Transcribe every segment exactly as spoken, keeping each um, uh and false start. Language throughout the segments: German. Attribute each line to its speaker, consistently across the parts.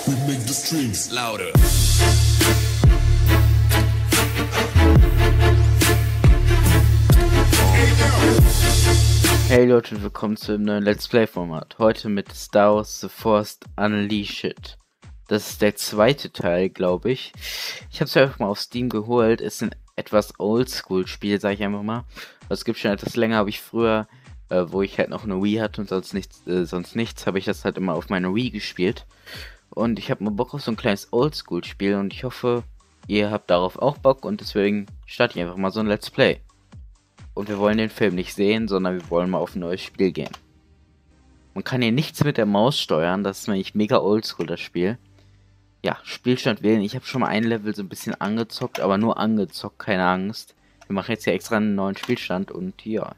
Speaker 1: We make the streams louder.
Speaker 2: Hey Leute und willkommen zu einem neuen Let's Play Format. Heute mit Star Wars The Force Unleashed. Das ist der zweite Teil, glaube ich. Ich habe es einfach mal auf Steam geholt. Ist ein etwas Oldschool-Spiel, sage ich einfach mal. Es gibt schon etwas länger, habe ich früher, äh, wo ich halt noch eine Wii hatte und sonst nichts, äh, sonst nichts, habe ich das halt immer auf meiner Wii gespielt. Und ich habe mal Bock auf so ein kleines Oldschool-Spiel und ich hoffe, ihr habt darauf auch Bock und deswegen starte ich einfach mal so ein Let's Play. Und wir wollen den Film nicht sehen, sondern wir wollen mal auf ein neues Spiel gehen. Man kann hier nichts mit der Maus steuern, das ist nämlich mega oldschool, das Spiel. Ja, Spielstand wählen. Ich habe schon mal ein Level so ein bisschen angezockt, aber nur angezockt, keine Angst. Wir machen jetzt hier extra einen neuen Spielstand und ja.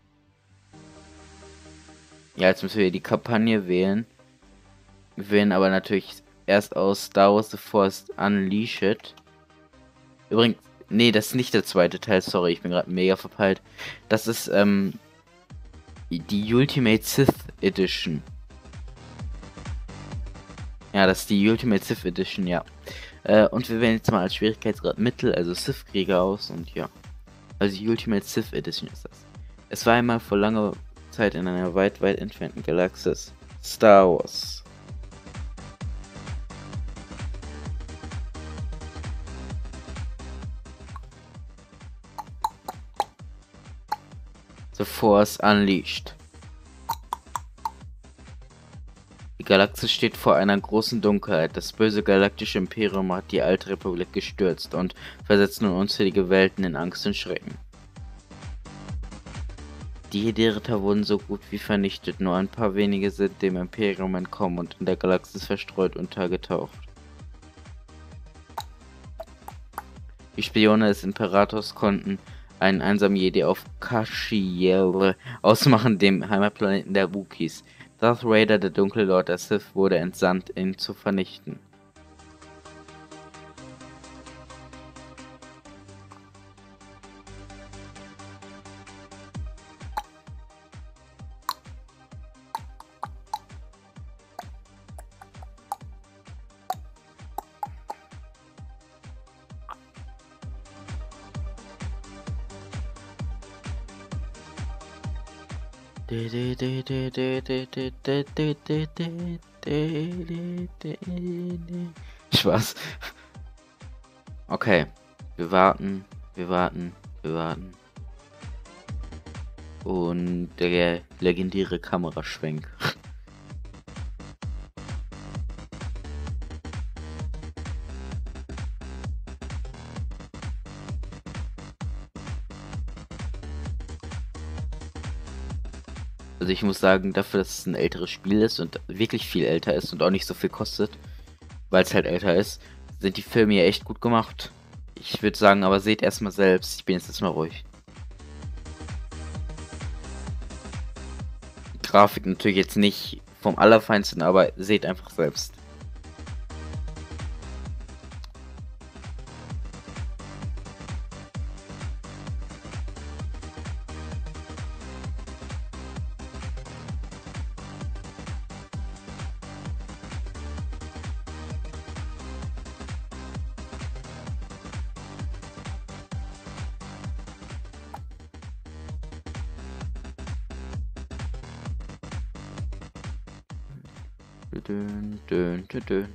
Speaker 2: Ja, jetzt müssen wir die Kampagne wählen. Wir wählen aber natürlich erst aus Star Wars The Force Unleashed. Übrigens, nee, das ist nicht der zweite Teil, sorry, ich bin gerade mega verpeilt. Das ist, ähm, die Ultimate Sith Edition. Ja, das ist die Ultimate Sith Edition, ja. Äh, und wir wählen jetzt mal als Schwierigkeitsgrad Mittel, also Sith-Krieger aus und ja. Also die Ultimate Sith Edition ist das. Es war einmal vor langer Zeit in einer weit, weit entfernten Galaxis. Star Wars. The Force Unleashed. Die Galaxis steht vor einer großen Dunkelheit. Das böse galaktische Imperium hat die alte Republik gestürzt und versetzt nun unzählige Welten in Angst und Schrecken. Die Jedi-Ritter wurden so gut wie vernichtet, nur ein paar wenige sind dem Imperium entkommen und in der Galaxis verstreut untergetaucht. Die Spione des Imperators konnten einen einsamen Jedi auf Kashyyyr ausmachen, dem Heimatplaneten der Wookiees. Darth Vader, der dunkle Lord der Sith, wurde entsandt, ihn zu vernichten. Spaß. Okay, wir warten, wir warten, wir warten. Und der legendäre Kameraschwenk. Also ich muss sagen, dafür, dass es ein älteres Spiel ist und wirklich viel älter ist und auch nicht so viel kostet, weil es halt älter ist, sind die Filme hier echt gut gemacht. Ich würde sagen, aber seht erstmal selbst. Ich bin jetzt erstmal ruhig. Die Grafik natürlich jetzt nicht vom Allerfeinsten, aber seht einfach selbst. Dün, dün, dün, dün.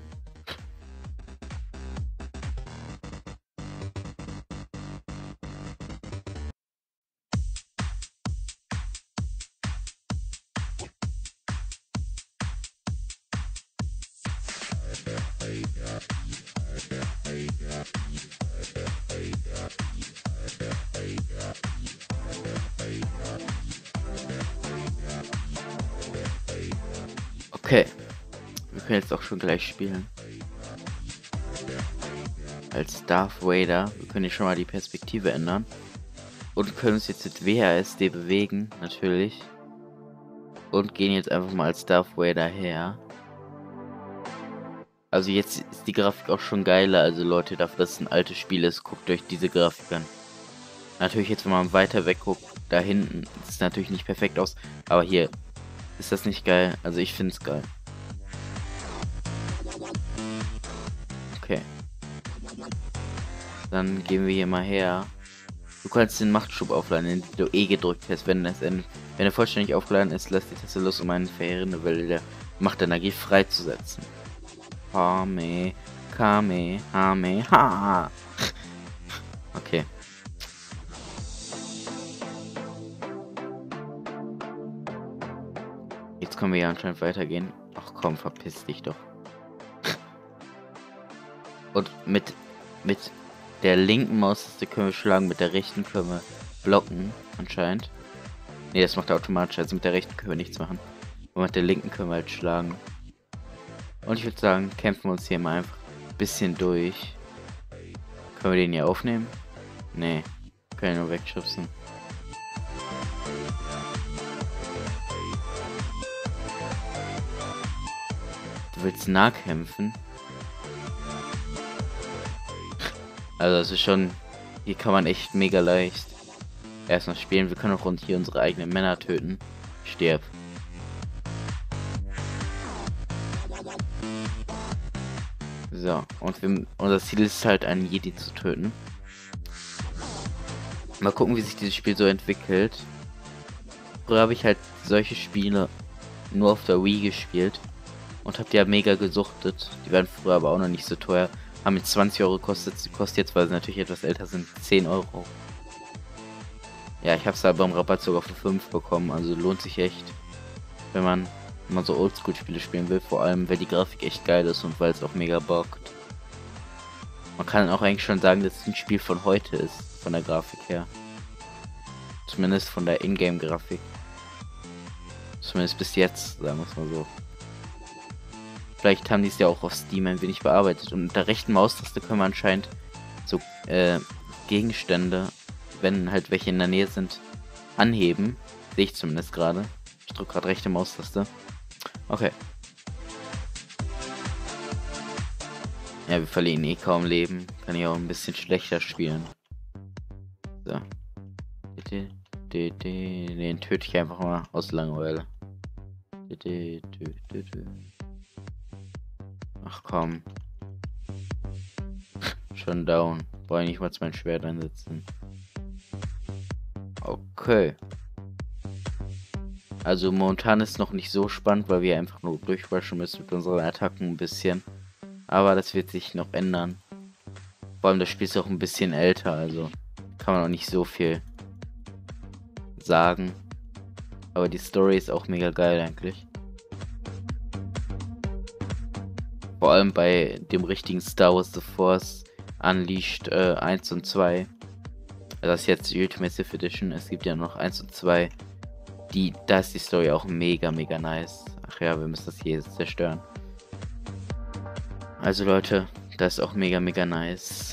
Speaker 2: Okay. Wir können jetzt auch schon gleich spielen. Als Darth Vader. Wir können hier schon mal die Perspektive ändern. Und können uns jetzt mit W A S D bewegen, natürlich. Und gehen jetzt einfach mal als Darth Vader her. Also jetzt ist die Grafik auch schon geiler. Also Leute, dafür, dass es ein altes Spiel ist, guckt euch diese Grafik an. Natürlich jetzt, wenn man weiter weg guckt, da hinten, sieht es natürlich nicht perfekt aus. Aber hier ist das nicht geil. Also ich finde es geil. Okay. Dann gehen wir hier mal her. Du kannst den Machtschub aufladen, den du E gedrückt hast. Wenn, das in, wenn er vollständig aufgeladen ist, lass die Taste los, um eine verheerende Welle der Machtenergie freizusetzen. Kame, Kame, Hame, ha. Okay. Jetzt können wir ja anscheinend weitergehen. Ach komm, verpiss dich doch. Und mit, mit der linken Maustaste können wir schlagen, mit der rechten können wir blocken, anscheinend. Ne, das macht er automatisch, also mit der rechten können wir nichts machen. Und mit der linken können wir halt schlagen. Und ich würde sagen, kämpfen wir uns hier mal einfach ein bisschen durch. Können wir den hier aufnehmen? Ne, können wir nur wegschubsen. Du willst Nahkämpfen? Also das ist schon, hier kann man echt mega leicht erstmal spielen. Wir können auch rund hier unsere eigenen Männer töten. Stirb. So, und wir, unser Ziel ist halt, einen Jedi zu töten. Mal gucken, wie sich dieses Spiel so entwickelt. Früher habe ich halt solche Spiele nur auf der Wii gespielt und habe die ja mega gesuchtet. Die waren früher aber auch noch nicht so teuer. Haben mit zwanzig Euro gekostet, kostet jetzt, weil sie natürlich etwas älter sind, zehn Euro. Ja, ich habe es aber im Rabatt sogar für fünf bekommen, also lohnt sich echt, wenn man, wenn man so Oldschool-Spiele spielen will, vor allem, weil die Grafik echt geil ist und weil es auch mega bockt. Man kann auch eigentlich schon sagen, dass es ein Spiel von heute ist, von der Grafik her. Zumindest von der Ingame-Grafik. Zumindest bis jetzt, sagen wir es mal so. Vielleicht haben die es ja auch auf Steam ein wenig bearbeitet. Und mit der rechten Maustaste können wir anscheinend so äh, Gegenstände, wenn halt welche in der Nähe sind, anheben. Sehe ich zumindest gerade. Ich drücke gerade rechte Maustaste. Okay. Ja, wir verlieren eh kaum Leben. Kann ich auch ein bisschen schlechter spielen. So. Den töte ich einfach mal aus Langeweile. Ach komm. Schon down. Brauche ich nicht mal mein Schwert einsetzen. Okay. Also momentan ist noch nicht so spannend, weil wir einfach nur durchrushen müssen mit unseren Attacken ein bisschen. Aber das wird sich noch ändern. Vor allem das Spiel ist auch ein bisschen älter, also kann man auch nicht so viel sagen. Aber die Story ist auch mega geil eigentlich. Vor allem bei dem richtigen Star Wars The Force Unleashed äh, eins und zwei. Das ist jetzt die Ultimate Edition. Es gibt ja noch eins und zwei. Die, da ist die Story auch mega, mega nice. Ach ja, wir müssen das hier zerstören. Also Leute, das ist auch mega, mega nice.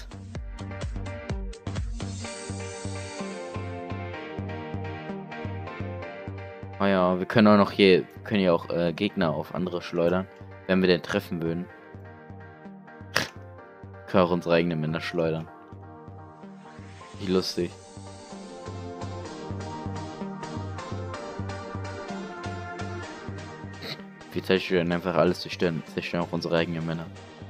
Speaker 2: Oh ja, wir können auch noch hier, wir können ja auch äh, Gegner auf andere schleudern, wenn wir den treffen würden. Können auch unsere eigenen Männer schleudern. Wie lustig. Wir zerstören einfach alles, zerstören, zerstören auch unsere eigenen Männer.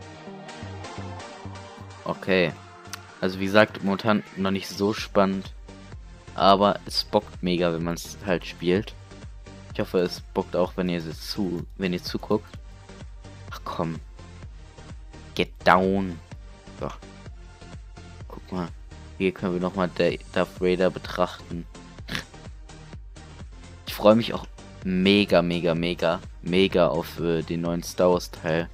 Speaker 2: Okay. Also wie gesagt, momentan noch nicht so spannend. Aber es bockt mega, wenn man es halt spielt. Ich hoffe, es bockt auch, wenn ihr es zu, wenn ihr zuguckt. Ach komm. Get down. So. Guck mal. Hier können wir nochmal Darth Vader betrachten. Ich freue mich auch mega, mega, mega, mega auf äh, den neuen Star Wars Teil.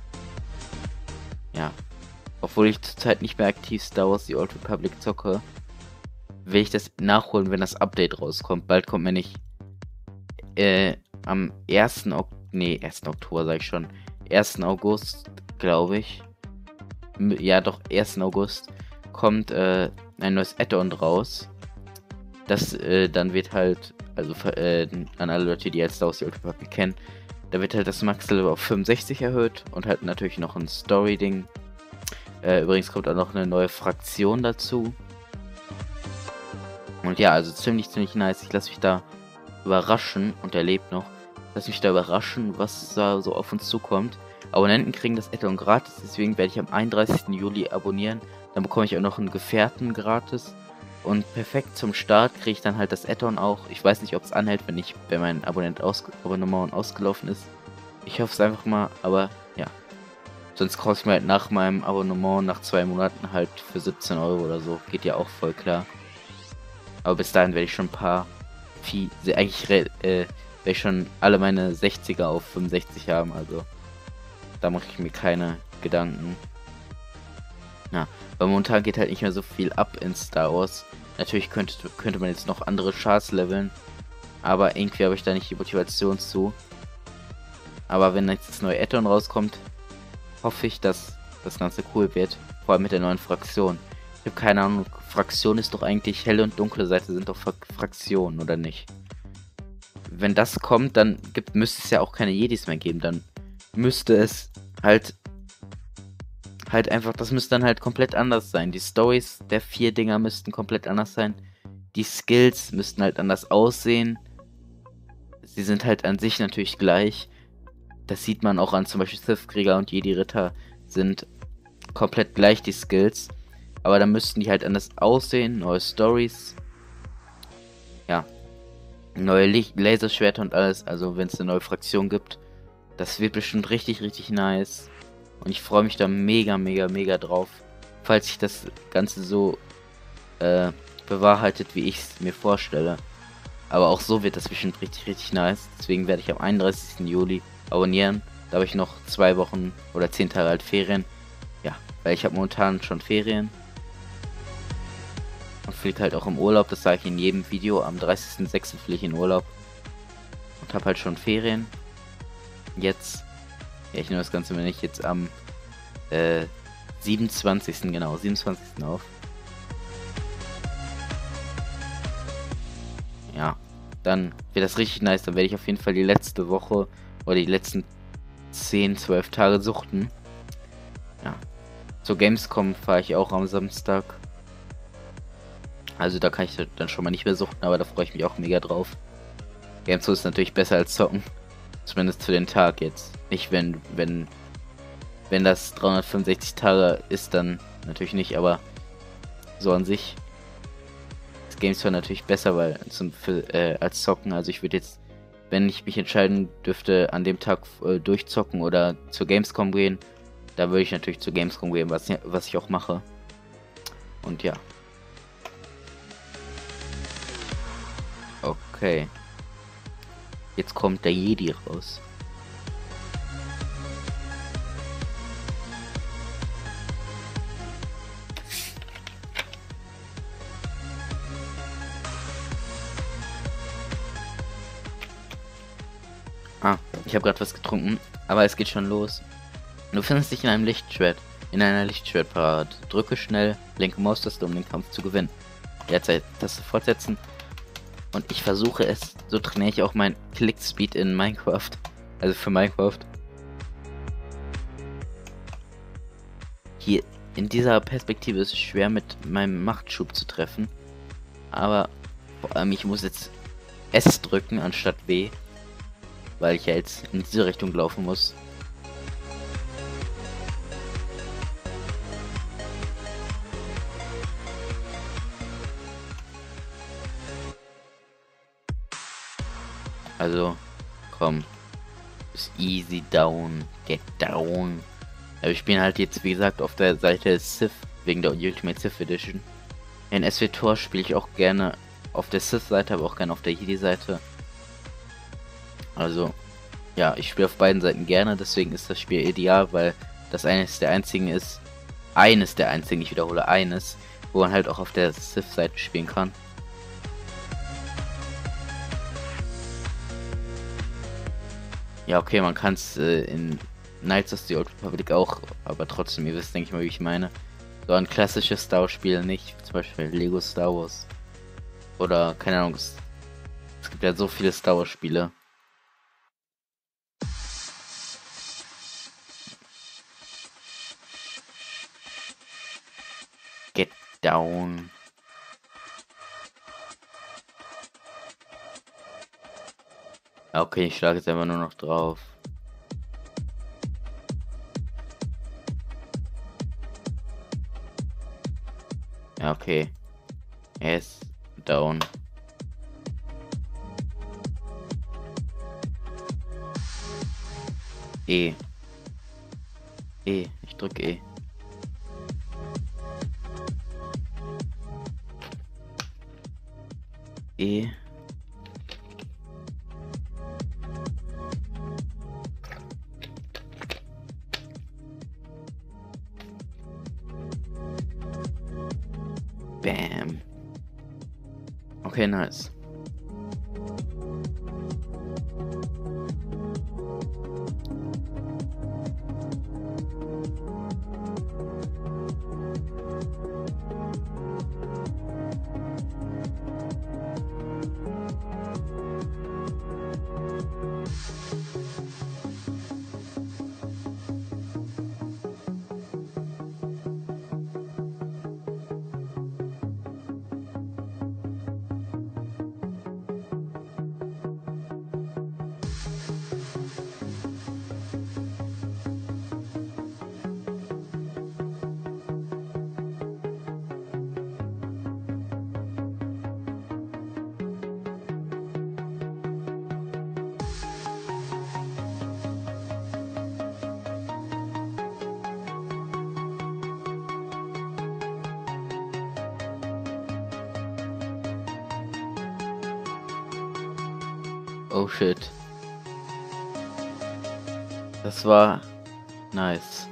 Speaker 2: Ja. Obwohl ich zurzeit nicht mehr aktiv Star Wars The Old Republic zocke, will ich das nachholen, wenn das Update rauskommt. Bald kommt mir nicht äh, am ersten Ok nee, ersten Oktober sag ich schon. ersten August, glaube ich. M ja, doch, ersten August kommt äh, ein neues Add-on raus. Das äh, dann wird halt, also äh, an alle Leute, die jetzt Star Wars The Old Republic kennen, da wird halt das Max-Level auf fünfundsechzig erhöht und halt natürlich noch ein Story-Ding. Äh, übrigens kommt auch noch eine neue Fraktion dazu. Und ja, also ziemlich, ziemlich nice. Ich lasse mich da überraschen und er lebt noch. Lass mich da überraschen, was da so auf uns zukommt. Abonnenten kriegen das Add-on gratis, deswegen werde ich am einunddreißigsten Juli abonnieren. Dann bekomme ich auch noch einen Gefährten gratis. Und perfekt zum Start kriege ich dann halt das Add-on auch. Ich weiß nicht, ob es anhält, wenn ich wenn mein Abonnent ausge Abonnement ausgelaufen ist. Ich hoffe es einfach mal, aber ja. Sonst kaufe ich mir halt nach meinem Abonnement nach zwei Monaten halt für siebzehn Euro oder so. Geht ja auch voll klar. Aber bis dahin werde ich schon ein paar viel, eigentlich äh, werde ich schon alle meine sechziger auf fünfundsechzig haben, also da mache ich mir keine Gedanken. Ja, weil momentan geht halt nicht mehr so viel ab in Star Wars. Natürlich könnte, könnte man jetzt noch andere Charts leveln, aber irgendwie habe ich da nicht die Motivation zu. Aber wenn jetzt das neue Add-on rauskommt, hoffe ich, dass das Ganze cool wird, vor allem mit der neuen Fraktion. Ich habe keine Ahnung, Fraktion ist doch eigentlich helle und dunkle Seite sind doch Fraktionen, oder nicht? Wenn das kommt, dann gibt, müsste es ja auch keine Jedis mehr geben, dann müsste es halt halt einfach, das müsste dann halt komplett anders sein. Die Stories der vier Dinger müssten komplett anders sein. Die Skills müssten halt anders aussehen. Sie sind halt an sich natürlich gleich. Das sieht man auch an zum Beispiel Sith-Krieger und Jedi-Ritter sind komplett gleich, die Skills. Aber dann müssten die halt anders aussehen, neue Stories. Ja. Neue Licht Laserschwerter und alles, also wenn es eine neue Fraktion gibt. Das wird bestimmt richtig, richtig nice. Und ich freue mich da mega, mega, mega drauf. Falls sich das Ganze so äh, bewahrheitet, wie ich es mir vorstelle. Aber auch so wird das bestimmt richtig, richtig nice. Deswegen werde ich am einunddreißigsten Juli abonnieren. Da habe ich noch zwei Wochen oder zehn Tage halt Ferien. Ja, weil ich habe momentan schon Ferien. Und fliege halt auch im Urlaub. Das sage ich in jedem Video. Am dreißigsten sechsten fliege ich in Urlaub. Und habe halt schon Ferien. Jetzt, ja, ich nehme das Ganze, wenn ich jetzt am äh, siebenundzwanzigsten genau, siebenundzwanzigsten auf. Ja, dann wird das richtig nice. Dann werde ich auf jeden Fall die letzte Woche oder die letzten zehn, zwölf Tage suchten. Ja, zur Gamescom fahre ich auch am Samstag. Also da kann ich dann schon mal nicht mehr suchten, aber da freue ich mich auch mega drauf. Gamescom ist natürlich besser als zocken. Zumindest für den Tag jetzt. Nicht wenn, wenn, wenn das dreihundertfünfundsechzig Tage ist, dann natürlich nicht, aber so an sich ist Gamescom natürlich besser, weil zum, für, äh, als zocken. Also ich würde jetzt, wenn ich mich entscheiden dürfte, an dem Tag äh, durchzocken oder zur Gamescom gehen, da würde ich natürlich zur Gamescom gehen, was, was ich auch mache. Und ja. Okay. Jetzt kommt der Jedi raus. Ah, ich habe gerade was getrunken, aber es geht schon los. Du findest dich in einem Lichtschwert, in einer Lichtschwertparade. Drücke schnell linke Maustaste, um den Kampf zu gewinnen. Derzeit Taste fortsetzen. Und ich versuche es, so trainiere ich auch mein Click-Speed in Minecraft. Also für Minecraft. Hier, in dieser Perspektive ist es schwer mit meinem Machtschub zu treffen. Aber vor allem, ich muss jetzt S drücken anstatt W. Weil ich ja jetzt in diese Richtung laufen muss. Also, komm. Ist easy down. Get down. Aber ich bin halt jetzt, wie gesagt, auf der Seite des Sith, wegen der Ultimate Sith Edition. In S W Tor spiele ich auch gerne auf der Sith-Seite, aber auch gerne auf der Jedi-Seite. Also, ja, ich spiele auf beiden Seiten gerne, deswegen ist das Spiel ideal, weil das eines der einzigen ist, eines der einzigen, ich wiederhole, eines, wo man halt auch auf der Sith-Seite spielen kann. Ja, okay, man kann es äh, in Knights of the Old Republic auch, aber trotzdem, ihr wisst, denke ich mal, wie ich meine. So ein klassisches Star Wars Spiel nicht, zum Beispiel Lego Star Wars. Oder, keine Ahnung, es, es gibt ja so viele Star Wars Spiele. Get down. Okay, ich schlage jetzt einfach nur noch drauf. Ja, okay. Er ist down. E. E. Ich drücke E. E. Bam. Okay, nice. Oh shit. Das war nice.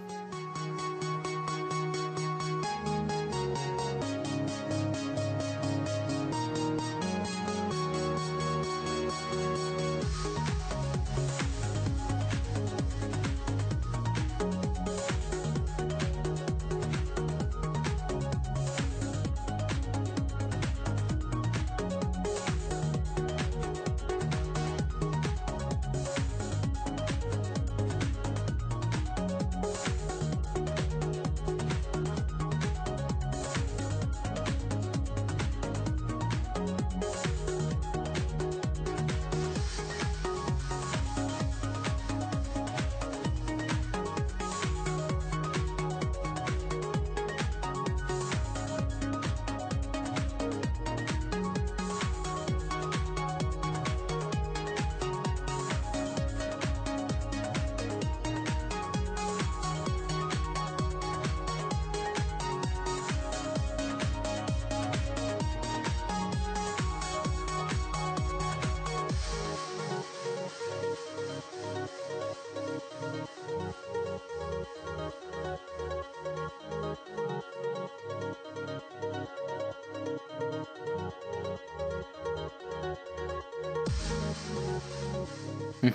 Speaker 2: Hm.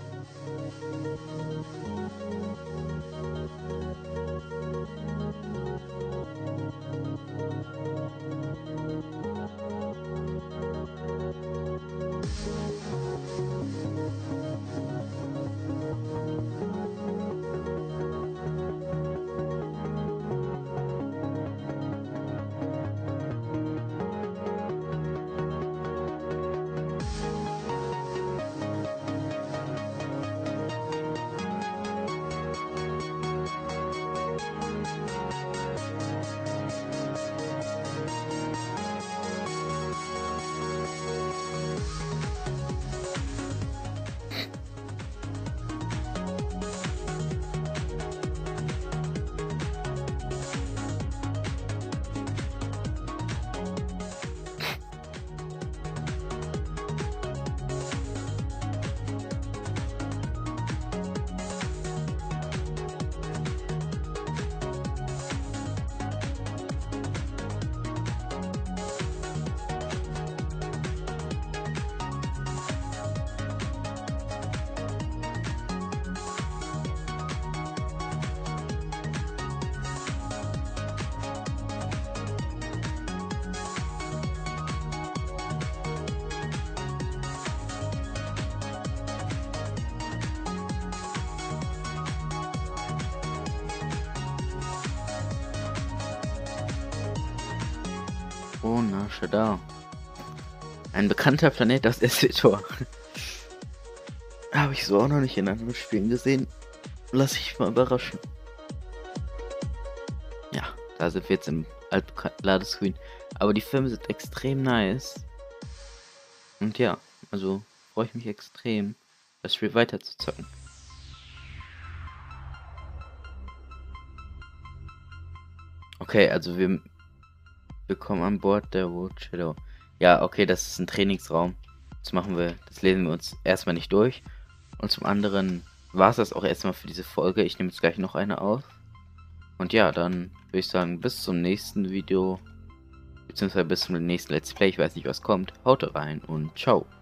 Speaker 2: Oh, na, Shadar. Ein bekannter Planet aus S W Tor. Habe ich so auch noch nicht in anderen Spielen gesehen. Lass ich mal überraschen. Ja, da sind wir jetzt im altbekannten Ladescreen. Aber die Filme sind extrem nice. Und ja, also freue ich mich extrem, das Spiel weiter zu zocken. Okay, also wir, wir kommen an Bord der World Shadow. Ja, okay, das ist ein Trainingsraum. Das machen wir, das lesen wir uns erstmal nicht durch. Und zum anderen war es das auch erstmal für diese Folge. Ich nehme jetzt gleich noch eine auf. Und ja, dann würde ich sagen, bis zum nächsten Video. Beziehungsweise bis zum nächsten Let's Play. Ich weiß nicht, was kommt. Haut rein und ciao.